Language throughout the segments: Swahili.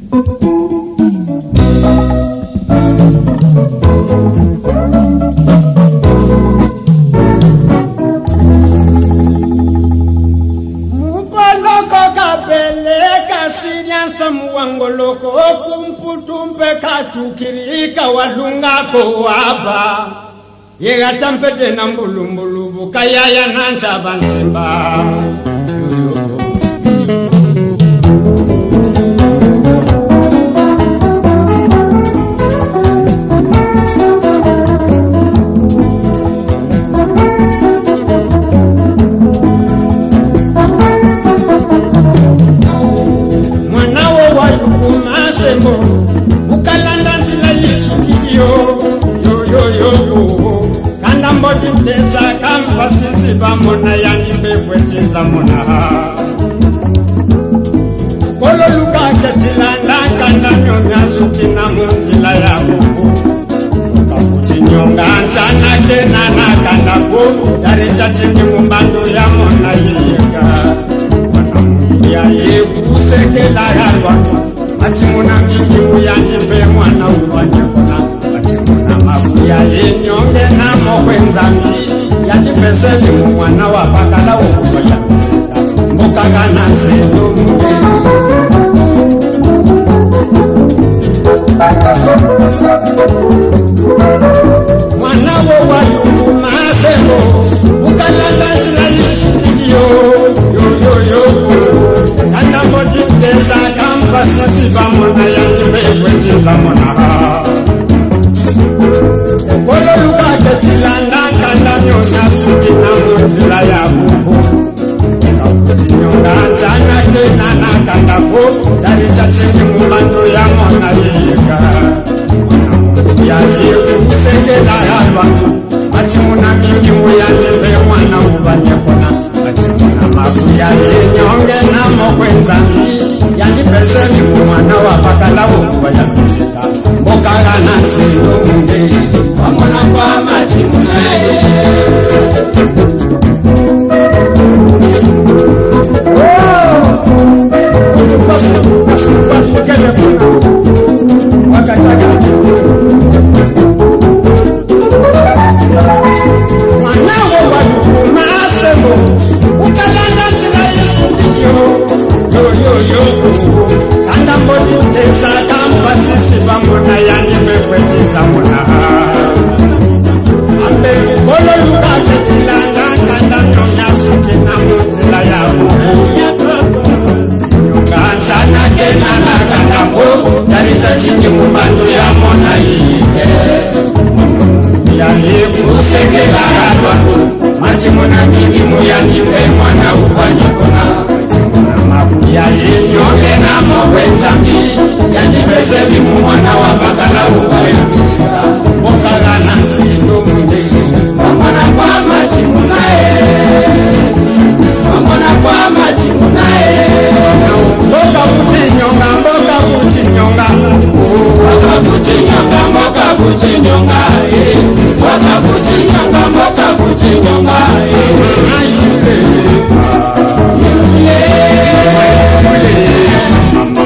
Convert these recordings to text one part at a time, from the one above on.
Wangoloko kumputumpe katukirika walungako waba yega tampete na mbulumbulu bukayaya nancha bansimba ukalanda nzila yisukiyo yo kanda mboti mtesa kampa sisi bamona yani mbefwetiza mona kolo luka ketilanda kanda nyonya sutina munzila ya kuku kafuti nyonga nchana kena na kanda ku chari chachini mumbando ya mona yeka wana mungu ya yeku sekela ya lwako Atimuna mingi muyanipe mwana ubanyakona Atimuna mafuya yenyonge na mokwenzami Yanipeseli mwana wapakala ukubaya Mbukagana sendo mungi Mwana wawayuku maselo Ukalanda zila yisukidio Yo Kanda mboti mtesa kamba sisi bamona yanibefwetiza mona Kolo luka ketilanda kanda nyonya sutina munzila ya bubu Kafuti nyonga chana kena na kanda ku Chari chachini mumbando ya mona yeka Mwana mungu ya yeku usekela ya lwangu Atimuna mingi uyanipe mwana ubanyekona Atimuna mafuya yenyonge na mokwenzami Yanipeseli mwana wapakala ukubaya mbika Mbokagana sendo mungi Wamona kwa machimuna Kanda mbodi mtesa kampa sisi bamona yani mefwetiza mona Ambe kukolo luka ketilanda kanda nyonya sutina munzila ya bubu Nyonga nchana kena na kanda ku Charisa chingi mumbando ya mona yike Yani kusekela radwangu Machimuna mingi muyanimbe mwana ubanyekona Mabuya yenyonge na mowenzami Yanipeseli mwana wapakala ukubaya mbika Mbokagana sendo mungi Wamona kwa machimunae Wamona kwa machimunae Mboka futi nyonga Mboka futi nyonga Mboka futi nyonga Mboka futi nyonga Mboka futi nyonga Mboka futi nyonga Ayule Yule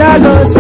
Lord.